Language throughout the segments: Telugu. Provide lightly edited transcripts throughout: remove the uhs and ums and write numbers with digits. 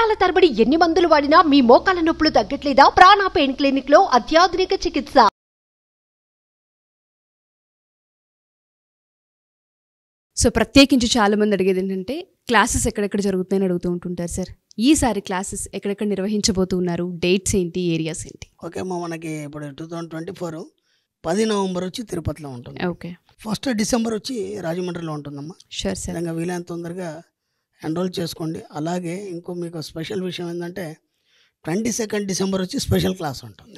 సంవత్సరాల తరబడి ఎన్ని మందులు వాడినా మీ మోకాల నొప్పులు తగ్గట్లేదా? ప్రాణ పెయిన్ క్లినిక్ లో అత్యాధునిక చికిత్స. సో ప్రత్యేకించి చాలా మంది అడిగేది ఏంటంటే క్లాసెస్ ఎక్కడెక్కడ జరుగుతాయని అడుగుతూ ఉంటుంటారు సార్. ఈసారి క్లాసెస్ ఎక్కడెక్కడ నిర్వహించబోతున్నారు, డేట్స్ ఏంటి, ఏరియాస్ ఏంటి? ఓకే అమ్మా, మనకి ఇప్పుడు 2024 10 నవంబర్ వచ్చి తిరుపతిలో ఉంటుంది. ఓకే. 1 డిసెంబర్ వచ్చి రాజమండ్రిలో ఉంటుందమ్మా. Sure sir. విధంగా వీలైనంత తొందరగా ఎన్రోల్ చేసుకోండి. అలాగే ఇంకో మీకు స్పెషల్ విషయం ఏంటంటే 22 డిసెంబర్ వచ్చి స్పెషల్ క్లాస్ ఉంటుంది.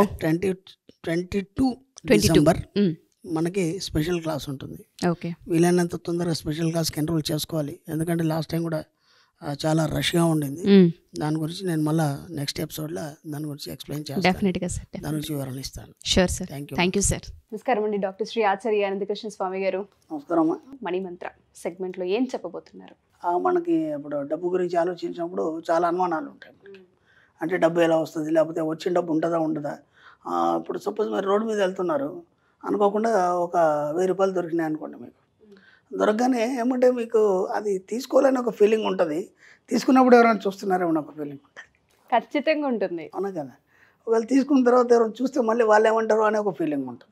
22 డిసెంబర్ మనకి స్పెషల్ క్లాస్ ఉంటుంది. ఓకే. వీలైనంత తొందరగా స్పెషల్ క్లాస్కి ఎన్రోల్ చేసుకోవాలి. ఎందుకంటే లాస్ట్ టైం కూడా చాలా రష్గా ఉండింది. దాని గురించి నేను మళ్ళీ నెక్స్ట్ ఎపిసోడ్లో దాని గురించి ఎక్స్ప్లెయిన్ చేస్తాను. డెఫినెట్గా సార్, దాని గురించి వివరణ ఇస్తాను. Sure sir. Thank you sir. నమస్కారం అండి, డాక్టర్ శ్రీ ఆచార్య అనంతకృష్ణ స్వామి గారు. నమస్కారం. మనీ మంత్ర సెగ్మెంట్లో ఏం చెప్పబోతున్నారు? మనకి ఇప్పుడు డబ్బు గురించి ఆలోచించినప్పుడు చాలా అనుమానాలు ఉంటాయి. అంటే డబ్బు ఎలా వస్తుంది, లేకపోతే వచ్చిన డబ్బు ఉంటుందా ఉండదా. ఇప్పుడు సపోజ్ మీరు రోడ్డు మీద వెళ్తున్నారు, అనుకోకుండా ఒక 1000 రూపాయలు దొరికినాయి అనుకోండి. మీకు దొరకగానే ఏమంటే మీకు అది తీసుకోవాలని ఒక ఫీలింగ్ ఉంటుంది. తీసుకున్నప్పుడు ఎవరైనా చూస్తున్నారేమో ఒక ఫీలింగ్ ఉంటుంది. ఖచ్చితంగా ఉంటుంది. అవునా కదా. ఒకవేళ తీసుకున్న తర్వాత ఎవరైనా చూస్తే మళ్ళీ వాళ్ళు ఏమంటారు అనే ఒక ఫీలింగ్ ఉంటుంది.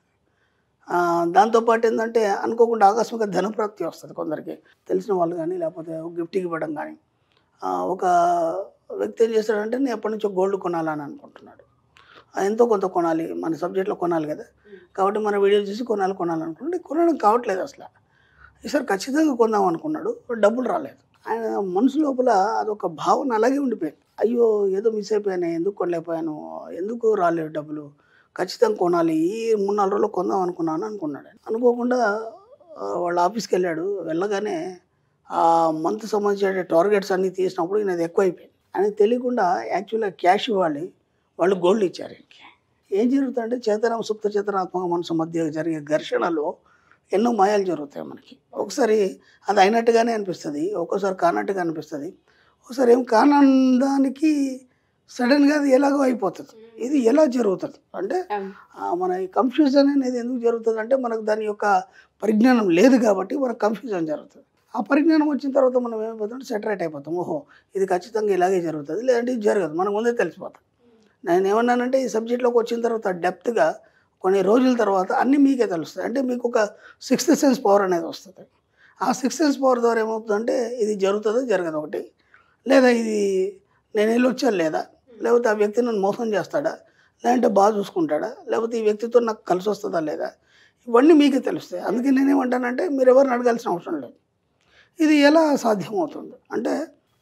దాంతోపాటు ఏంటంటే అనుకోకుండా ఆకస్మిక ధనప్రాప్తి వస్తుంది కొందరికి, తెలిసిన వాళ్ళు కానీ లేకపోతే గిఫ్ట్కి ఇవ్వడం కానీ. ఒక వ్యక్తి ఏం చేస్తాడంటే నేను ఎప్పటి నుంచో గోల్డ్ కొనాలని అనుకుంటున్నాడు. ఎంతో కొంత కొనాలి, మన సబ్జెక్ట్లో కొనాలి కదా. కాబట్టి మన వీడియో చూసి కొనాలనుకుంటే కొనడం కావట్లేదు అసలు. ఈసారి ఖచ్చితంగా కొందాం అనుకున్నాడు, డబ్బులు రాలేదు. ఆయన మనసు లోపల అదొక భావన అలాగే ఉండిపోయింది. అయ్యో ఏదో మిస్ అయిపోయాను, ఎందుకు కొనలేకపోయాను, ఎందుకు రాలేదు డబ్బులు, ఖచ్చితంగా కొనాలి, ఈ 3-4 రోజుల్లో కొందాం అనుకున్నాడు. అనుకోకుండా వాళ్ళ ఆఫీస్కి వెళ్ళాడు. వెళ్ళగానే ఆ మంత్ సంబంధించిన టార్గెట్స్ అన్నీ తీసినప్పుడు ఈయనది ఎక్కువ అయిపోయింది. ఆయనకు తెలియకుండా యాక్చువల్గా క్యాష్ ఇవ్వాలి, వాళ్ళు గోల్డ్ ఇచ్చారు. ఏం జరుగుతుందంటే చేతన సుప్త చేతనాత్మక మనసు మధ్య జరిగే ఘర్షణలో ఎన్నో మాయాలు జరుగుతాయి మనకి. ఒకసారి అది అయినట్టుగానే అనిపిస్తుంది, ఒక్కోసారి కానట్టుగా అనిపిస్తుంది, ఒకసారి ఏం కానందానికి సడన్గా అది ఎలాగో అయిపోతుంది. ఇది ఎలా జరుగుతుంది అంటే మన ఈ కన్ఫ్యూజన్ అనేది ఎందుకు జరుగుతుంది అంటే మనకు దాని యొక్క పరిజ్ఞానం లేదు కాబట్టి మనకు కన్ఫ్యూజన్ జరుగుతుంది. ఆ పరిజ్ఞానం వచ్చిన తర్వాత మనం ఏమైపోతుంటే సెటరేట్ అయిపోతాం. ఓహో ఇది ఖచ్చితంగా ఇలాగే జరుగుతుంది, లేదంటే ఇది జరగదు, మనకు ముందే తెలిసిపోతాం. నేను ఏమన్నానంటే ఈ సబ్జెక్ట్లోకి వచ్చిన తర్వాత డెప్త్గా కొన్ని రోజుల తర్వాత అన్నీ మీకే తెలుస్తాయి. అంటే మీకు ఒక 6th సెన్స్ పవర్ అనేది వస్తుంది. ఆ 6th సెన్స్ పవర్ ద్వారా ఏమవుతుందంటే ఇది జరుగుతుందో జరగదు ఒకటి, లేదా ఇది నేను వెళ్ళొచ్చాను లేదా, లేకపోతే ఆ వ్యక్తి నన్ను మోసం చేస్తాడా, లేదంటే బాగా చూసుకుంటాడా, లేకపోతే ఈ వ్యక్తితో నాకు కలిసి వస్తుందా లేదా, ఇవన్నీ మీకే తెలుస్తాయి. అందుకే నేనేమంటానంటే మీరు ఎవరిని అడగాల్సిన అవసరం లేదు. ఇది ఎలా సాధ్యమవుతుంది అంటే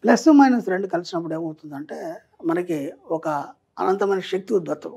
+-2 కలిసినప్పుడు ఏమవుతుందంటే మనకి ఒక అనంతమైన శక్తి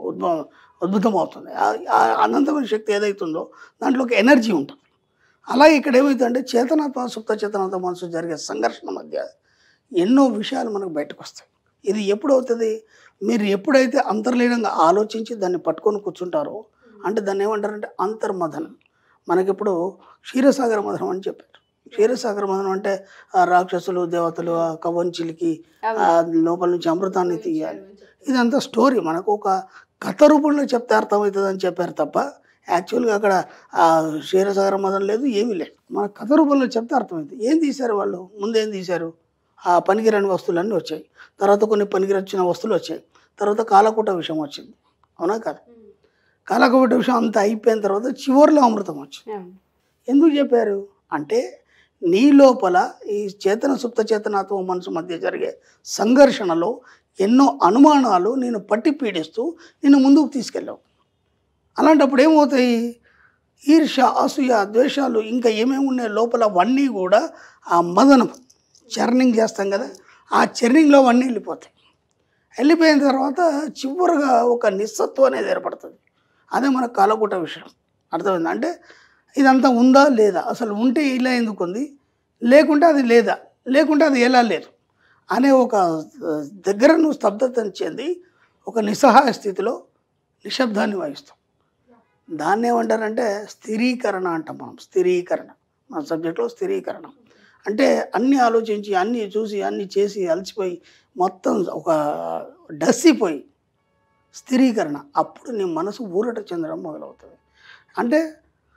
ఉద్భుతం అవుతుంది. ఆ అనంతమైన శక్తి ఏదైతుందో దాంట్లో ఒక ఎనర్జీ ఉంటుంది. అలాగే ఇక్కడ ఏమవుతుందంటే చేతనాత్మ సుప్త చేతనాత్మ మనసు జరిగే సంఘర్షణ మధ్య ఎన్నో విషయాలు మనకు బయటకు వస్తాయి. ఇది ఎప్పుడు అవుతుంది, మీరు ఎప్పుడైతే అంతర్లీనంగా ఆలోచించి దాన్ని పట్టుకొని కూర్చుంటారో, అంటే దాన్ని ఏమంటారంటే అంతర్మథనం. మనకిప్పుడు క్షీరసాగర మథనం అని చెప్పారు. క్షీరసాగర మథనం అంటే రాక్షసులు దేవతలు ఆ కవంచిలికి లోపల నుంచి అమృతాన్ని తీయాలి. ఇదంతా స్టోరీ, మనకు ఒక కథ రూపంలో చెప్తే అర్థమవుతుంది అని చెప్పారు తప్ప యాక్చువల్గా అక్కడ క్షీరసాగర మథనం లేదు, ఏమీ లేదు. మన కథ రూపంలో చెప్తే అర్థమవుతుంది. ఏం తీశారు వాళ్ళు, ముందేం తీశారు, ఆ పనికిరాని వస్తువులన్నీ వచ్చాయి, తర్వాత కొన్ని పనికిరొచ్చిన వస్తువులు వచ్చాయి, తర్వాత కాలకూట విషయం వచ్చింది. అవునా కదా. కాలకూట విషయం అంతా అయిపోయిన తర్వాత చివరిలో అమృతం వచ్చింది. ఎందుకు చెప్పారు అంటే నీ లోపల ఈ చేతన సుప్త చేతనాత్మ మనసు మధ్య జరిగే సంఘర్షణలో ఎన్నో అనుమానాలు నేను పట్టి పీడిస్తూ నేను ముందుకు తీసుకెళ్ళావు. అలాంటప్పుడు ఏమవుతాయి, ఈర్ష అసూయ ద్వేషాలు ఇంకా ఏమేమి ఉన్నాయి లోపల అవన్నీ కూడా ఆ మదనం చర్నింగ్ చేస్తాం కదా, ఆ చర్నింగ్లో అవన్నీ వెళ్ళిపోయిన తర్వాత చివరిగా ఒక నిస్సత్వం అనేది ఏర్పడుతుంది. అదే మన కాలకూట విషయం. అర్థమైంది అంటే ఇదంతా ఉందా లేదా, అసలు ఉంటే ఇలా ఎందుకు ఉంది, లేకుంటే అది లేదా, లేకుంటే అది ఎలా లేదు అనే ఒక దగ్గర నువ్వు స్తబ్దతను చెంది ఒక నిస్సహాయ స్థితిలో నిశ్శబ్దాన్ని వహిస్తాం. దాన్ని ఏమంటారంటే స్థిరీకరణ అంటాం మనం. స్థిరీకరణ మన సబ్జెక్ట్లో స్థిరీకరణ అంటే అన్నీ ఆలోచించి అన్నీ చూసి అన్నీ చేసి అలసిపోయి మొత్తం ఒక డస్సిపోయి స్థిరీకరణ. అప్పుడు నీ మనసు ఊరట చెందడం మొదలవుతుంది. అంటే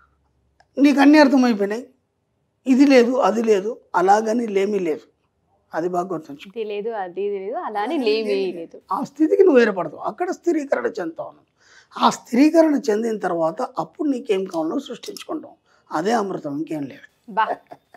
నీకు అన్నీ అర్థమైపోయినాయి, ఇది లేదు అది లేదు, అలాగని లేమీ లేదు, అది బాగా గుర్తుంచు. ఇది లేదు, అది లేదు, అలానే లేవే లేదు. ఆ స్థితికి నువ్వు ఏర్పడతావు, అక్కడ స్థిరీకరణ చెందుతావు. ఆ స్థిరీకరణ చెందిన తర్వాత అప్పుడు నీకేం కావాలో సృష్టించుకుంటావు. అదే అమృతం, ఇంకేం లేదు. బా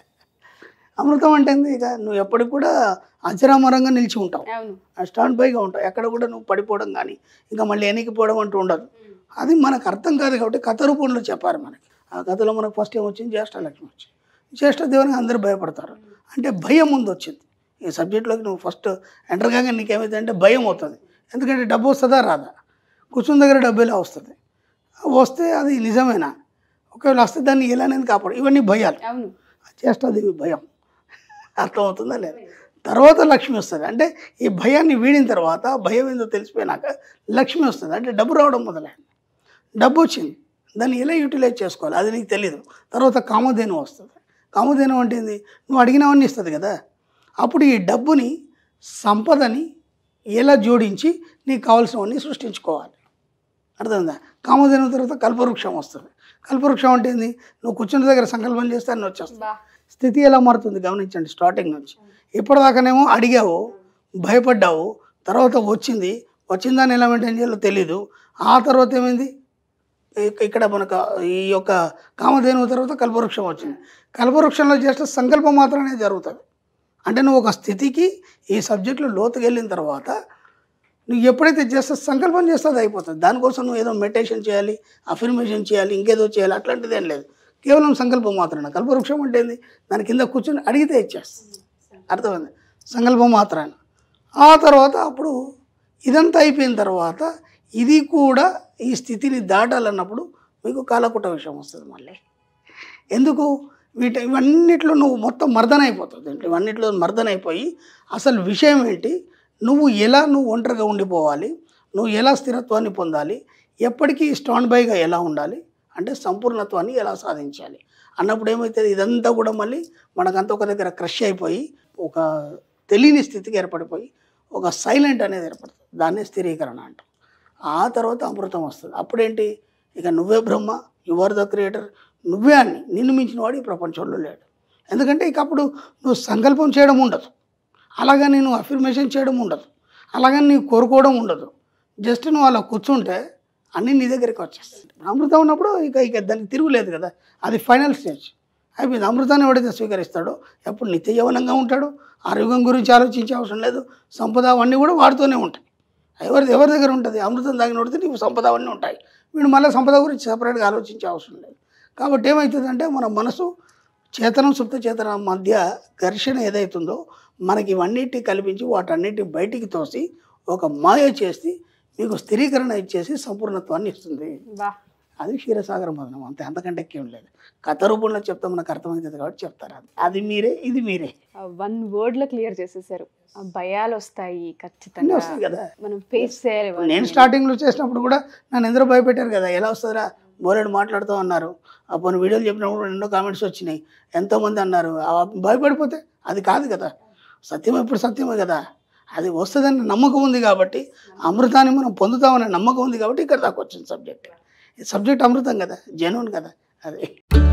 అమృతం అంటే ఇక నువ్వు ఎప్పటికి కూడా అజరామరంగా నిలిచి ఉంటావు, అవును. స్టాండ్ బైగా ఉంటావు. ఎక్కడ కూడా నువ్వు పడిపోవడం కానీ ఇంకా మళ్ళీ వెనక్కిపోవడం అంటూ ఉండదు. అది మనకు అర్థం కాదు కాబట్టి కథ రూపంలో చెప్పారు మనకి. ఆ కథలో మనకు ఫస్ట్ ఏం వచ్చింది, జ్యేష్ఠలక్ష్మి వచ్చింది. జ్యేష్ఠ దేవునికి అందరూ భయపడతారు, అంటే భయం ముందు వచ్చింది. ఈ సబ్జెక్ట్లోకి నువ్వు ఫస్ట్ ఎంటర్ కాగా నీకేమైతే అంటే భయం అవుతుంది. ఎందుకంటే డబ్బు వస్తుందా రాదా, కూర్చున్న దగ్గర డబ్బు ఎలా వస్తుంది, వస్తే అది నిజమేనా, ఒకవేళ వస్తే దాన్ని ఎలానేది కాపాడు, ఇవన్నీ భయాలు. అవును. జ్యేష్ఠదేవి భయం అర్థమవుతుందా లేదా. తర్వాత లక్ష్మి వస్తుంది, అంటే ఈ భయాన్ని వీడిన తర్వాత భయం ఏందో తెలిసిపోయినాక లక్ష్మి వస్తుంది, అంటే డబ్బు రావడం మొదలైంది. డబ్బు వచ్చింది, దాన్ని ఎలా యూటిలైజ్ చేసుకోవాలి అది నీకు తెలియదు. తర్వాత కామధేను వస్తుంది. కామధేను అంటే ఏంది, నువ్వు అడిగినవన్నీ ఇస్తుంది కదా. అప్పుడు ఈ డబ్బుని సంపదని ఎలా జోడించి నీకు కావాల్సినవన్నీ సృష్టించుకోవాలి. అర్థమైందా. కామధేను తర్వాత కల్పవృక్షం వస్తుంది. కల్పవృక్షం అంటే ఏంది, నువ్వు కూర్చున్న దగ్గర సంకల్పం చేస్తే అన్నీ వచ్చేస్తుంది. స్థితి ఎలా మారుతుంది గమనించండి. స్టార్టింగ్ నుంచి ఇప్పటిదాకానేమో అడిగావు, భయపడ్డావు, తర్వాత వచ్చిన దాన్ని ఎలా మెయింటైన్ చేయాలో తెలీదు. ఆ తర్వాత ఏమైంది, ఇక్కడ మనకు ఈ యొక్క కామధేను తర్వాత కల్పవృక్షం వచ్చింది. కల్పవృక్షంలో చేస్తే సంకల్పం మాత్రమే జరుగుతుంది. అంటే నువ్వు ఒక స్థితికి ఈ సబ్జెక్టులో లోతుకు వెళ్ళిన తర్వాత నువ్వు ఎప్పుడైతే చేస్తే సంకల్పం చేస్తే అది అయిపోతుంది. దానికోసం నువ్వు ఏదో మెడిటేషన్ చేయాలి, అఫర్మేషన్ చేయాలి, ఇంకేదో చేయాలి, అట్లాంటిది ఏం లేదు. కేవలం సంకల్పం మాత్రమే. కల్పవృక్షం అంటే ఏంది, దాని కింద కూర్చొని అడిగితే ఇచ్చేస్తుంది. అర్థమైంది, సంకల్పం మాత్రమే. ఆ తర్వాత అప్పుడు ఇదంతా అయిపోయిన తర్వాత ఇది కూడా ఈ స్థితిని దాటాలన్నప్పుడు మీకు కాలకుట విషయం వస్తుంది మళ్ళీ. ఎందుకు, ఇవన్నిట్లో నువ్వు మొత్తం మర్దన అయిపోతుంది. ఇవన్నిట్లో మర్దన అయిపోయి అసలు విషయం ఏంటి, నువ్వు ఒంటరిగా ఉండిపోవాలి, నువ్వు ఎలా స్థిరత్వాన్ని పొందాలి, ఎప్పటికీ స్టాండ్ బైగా ఎలా ఉండాలి, అంటే సంపూర్ణత్వాన్ని ఎలా సాధించాలి అన్నప్పుడు ఏమవుతుంది, ఇదంతా కూడా మళ్ళీ మనకంతా ఒక దగ్గర క్రష్ అయిపోయి ఒక తెలియని స్థితికి ఏర్పడిపోయి ఒక సైలెంట్ అనేది ఏర్పడుతుంది. దాన్నే స్థిరీకరణ అంటాం. ఆ తర్వాత అమృతం వస్తుంది. అప్పుడేంటి, ఇక నువ్వే Brahma, you are the creator, నువ్వే అని నిన్ను మించిన వాడు ఈ ప్రపంచంలో లేడు. ఎందుకంటే ఇక అప్పుడు నువ్వు సంకల్పం చేయడం ఉండదు, అలాగని నువ్వు అఫర్మేషన్ చేయడం ఉండదు, అలాగని నీవు కోరుకోవడం ఉండదు. జస్ట్ నువ్వు అలా కూర్చుంటే అన్నీ నీ దగ్గరికి వచ్చేస్తాయి. అమృతం ఉన్నప్పుడు ఇక దానికి తిరుగులేదు కదా, అది ఫైనల్ స్టేజ్ అయిపోయింది. అమృతాన్ని ఎవడైతే స్వీకరిస్తాడో ఎప్పుడు నిత్య యవనంగా ఉంటాడు, ఆరోగ్యం గురించి ఆలోచించే అవసరం లేదు, సంపద అవన్నీ కూడా వాడుతూనే ఉంటాయి. ఎవరి దగ్గర ఉంటుంది, అమృతం తాగినోడితే నీకు సంపద అవన్నీ ఉంటాయి. వీడు మళ్ళీ సంపద గురించి సపరేట్గా ఆలోచించే అవసరం లేదు. కాబట్టి ఏమవుతుందంటే మన మనసు చేతనం సుప్త చేతన మధ్య ఘర్షణ ఏదైతుందో మనకి ఇవన్నిటి కల్పించి వాటన్నిటి బయటికి తోసి ఒక మాయ చేసి మీకు స్థిరీకరణ ఇచ్చేసి సంపూర్ణత్వాన్ని ఇస్తుంది. అది క్షీరసాగర మదనం, అంతే, అంతకంటే ఎక్కేం లేదు. కథ రూపంలో చెప్తే మనకు అర్థమవుతుంది కాబట్టి చెప్తారు. అది మీరే, ఇది మీరే. 1 wordలో క్లియర్ చేసేసారు. భయాలు వస్తాయి ఖచ్చితంగా, వస్తాయి కదా, మనం ఫేస్ చేయాలి. నేను స్టార్టింగ్లో చేసినప్పుడు కూడా నన్ను ఎందరో భయపెట్టారు కదా, ఎలా వస్తుందిరా బోలెడు మాట్లాడుతూ అన్నారు. అప్పుడు వీడియోలు చెప్పినప్పుడు ఎన్నో కామెంట్స్ వచ్చినాయి, ఎంతోమంది అన్నారు. భయపడిపోతే అది కాదు కదా, సత్యం ఎప్పుడు సత్యమే కదా, అది వస్తుందని నమ్మకం ఉంది కాబట్టి, అమృతాన్ని మనం పొందుతామనే నమ్మకం ఉంది కాబట్టి ఇక్కడ దాకా వచ్చింది సబ్జెక్ట్. సబ్జెక్ట్ అమృతం కదా, జెన్యూన్ కదా, అదే.